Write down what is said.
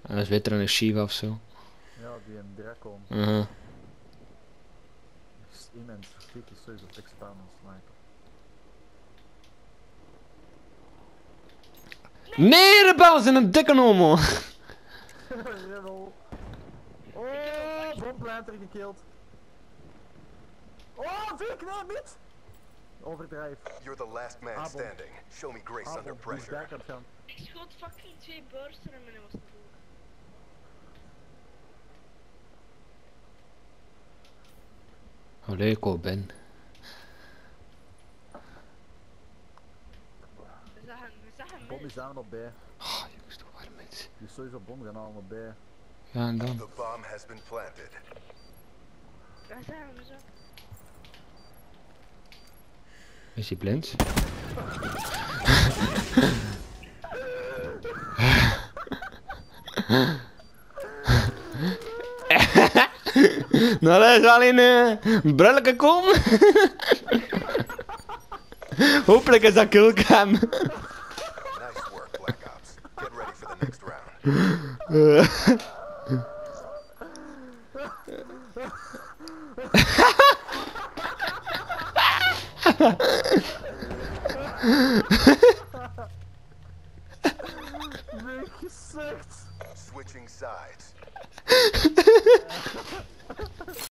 Dat is beter dan een Shiva of zo. Ja, die een Dracon. Is immens. Fiek is sowieso extra een sniper. Nee, rebel zijn een dikke homo. Rebel. Oh, bomplanter gekillt. Oh, Vic, nee, niet! Overdrijf. You're the last man Abel. standing. Show me grace under Die is pressure. back aan het gaan. Ik schoot fucking 2 bursten en meneer was het dood. Hoe leuk ik ook ben. We zagen Bom is aan op B. Oh, jongens, toch warm met. Die is sowieso bom gaan halen op B. Ja, en dan? The bomb has been planted. We zagen hem zo. Is hij blind? Nou, dat is alleen brulken komen. Hopelijk is dat killcam. Nice work, Black Ops. Get ready for the next round. Vic, gesukt! Switching sides.